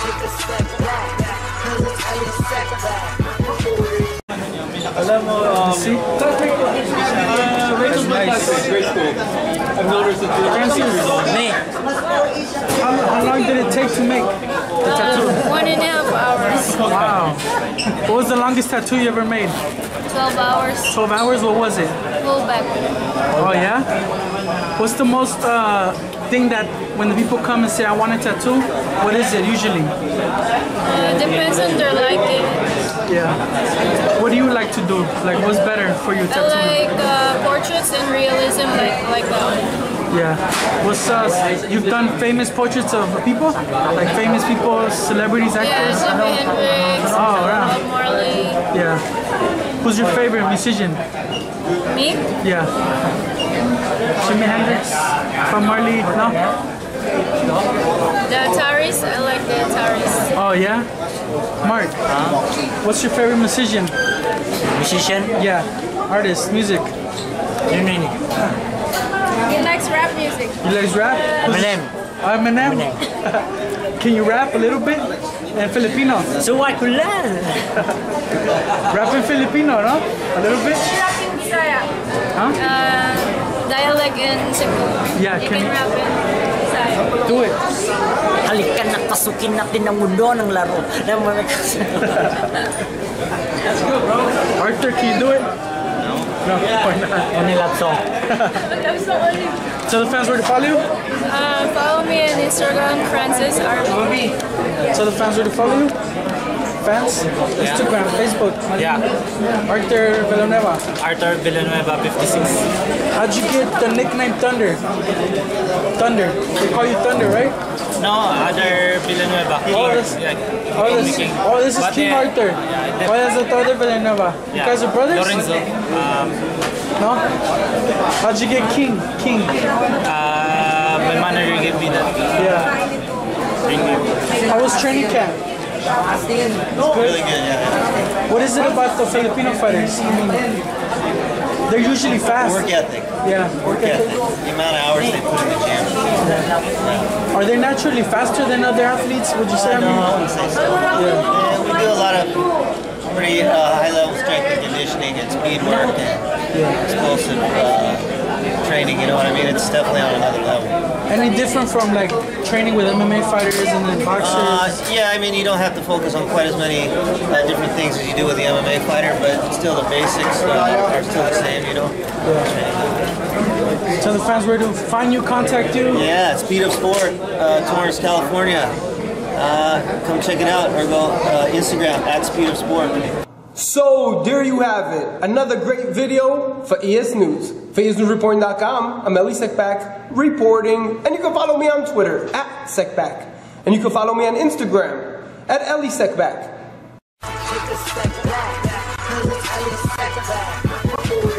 Alam mo, see? Rachel's nice. Great school. I've known her since How long did it take to make the tattoo? 1.5 hours. Wow. What was the longest tattoo you ever made? 12 hours. 12 hours? What was it? Full back. Oh yeah? What's the most thing that when the people come and say, I want a tattoo, what is it usually? Depends on their liking. Yeah. What do you like to do? Like, what's better for you tattoo? I like portraits and realism, like that one. Yeah. What's you've done famous portraits of people? Like famous people, celebrities, actors? Yeah, Jimi Hendrix, right. Bob Marley. Yeah. Who's your favorite musician? Me? Yeah. Jimi Hendrix? Bob Marley? No? The Ataris, I like the Ataris. Oh yeah? Mark, what's your favorite musician? Musician? Yeah. Artist, music. He likes rap music. You like rap? Eminem. Eminem? Can you rap a little bit? In Filipino? Suway ko lang. Rap in Filipino, no? A little bit? Rap in Bisaya. Huh? Dialect in Cebu. Yeah, you can rap in Bisaya. Do it. Halika na, pasukin natin ang mundo ng laro. Let's go, bro. Arthur, can you do it? No, why not? Only love song. Tell the fans where to follow you? Follow me on Instagram, Francis Arbie. Tell the fans where to follow you? Fans? Instagram, Facebook. Yeah. Arthur Villanueva. Arthur Villanueva, 56. How'd you get the nickname Thunder? Thunder. They call you Thunder, right? No, other Villanueva. This is King Arthur. Why is it Arthur Villanueva? You guys are brothers? Lorenzo. No? How'd you get King? My manager gave me that. Yeah. How was training camp? It's really good, yeah. What is it about the Filipino fighters? I mean, they're usually fast. Work ethic. Yeah, Work ethic. The amount of hours they put in the gym. Yeah. Are they naturally faster than other athletes, would you say? No, I wouldn't say so. Yeah, we do a lot of pretty high-level strength and conditioning and speed work and explosive training, you know what I mean? It's definitely on another level. Any different from like training with MMA fighters and then boxers? Yeah, I mean, you don't have to focus on quite as many different things as you do with the MMA fighter, but still the basics are still the same, you know? Yeah. Tell the fans where to find you, contact you. Yeah, Speed Up Sport, Torrance, California. Come check it out or go Instagram at Speed Up Sport. So there you have it, another great video for ES News. For ESNewsReporting.com, I'm Ellie Sekback reporting, and you can follow me on Twitter at Sekback, and you can follow me on Instagram at Ellie Sekback.